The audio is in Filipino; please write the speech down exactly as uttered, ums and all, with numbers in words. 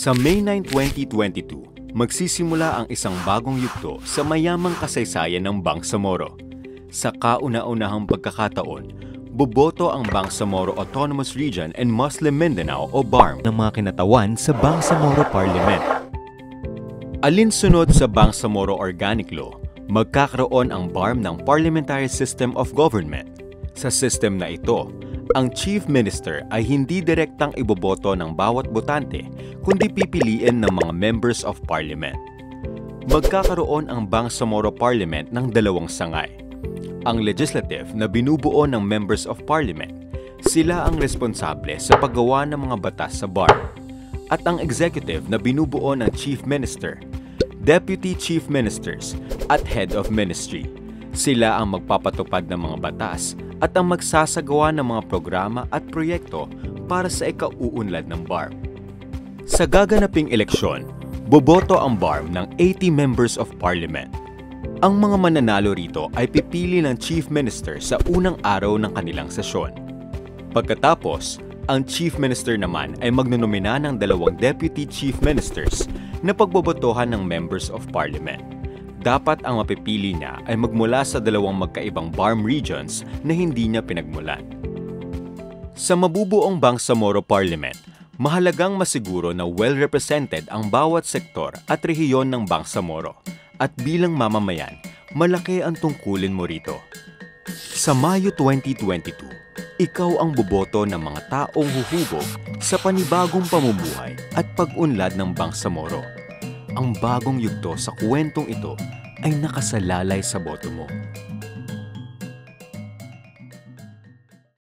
Sa May nine, twenty twenty-two, magsisimula ang isang bagong yugto sa mayamang kasaysayan ng Bangsamoro. Sa kauna-unahang pagkakataon, boboto ang Bangsamoro Autonomous Region and Muslim Mindanao o B A R M ng mga kinatawan sa Bangsamoro Parliament. Alinsunod sa Bangsamoro Organic Law, magkakaroon ang B A R M ng Parliamentary System of Government. Sa system na ito, ang Chief Minister ay hindi direktang iboboto ng bawat botante, kundi pipiliin ng mga Members of Parliament. Magkakaroon ang Bangsamoro Parliament ng dalawang sangay. Ang Legislative na binubuo ng Members of Parliament, sila ang responsable sa paggawa ng mga batas sa B A R M. At ang Executive na binubuo ng Chief Minister, Deputy Chief Ministers at Head of Ministry. Sila ang magpapatupad ng mga batas at ang magsasagawa ng mga programa at proyekto para sa ikauunlad ng B A R M. Sa gaganaping eleksyon, boboto ang B A R M ng eighty members of parliament. Ang mga mananalo rito ay pipili ng Chief Minister sa unang araw ng kanilang sesyon. Pagkatapos, ang Chief Minister naman ay magnonomina ng dalawang Deputy Chief Ministers na pagbobotohan ng members of parliament. Dapat ang mapipili niya ay magmula sa dalawang magkaibang B A R M regions na hindi niya pinagmulan. Sa mabubuong Bangsamoro Parliament, mahalagang masiguro na well-represented ang bawat sektor at rehiyon ng Bangsamoro. At bilang mamamayan, malaki ang tungkulin mo rito. Sa Mayo twenty twenty-two, ikaw ang boboto ng mga taong huhubog sa panibagong pamumuhay at pag-unlad ng Bangsamoro. Ang bagong yugto sa kwentong ito ay nakasalalay sa boto mo.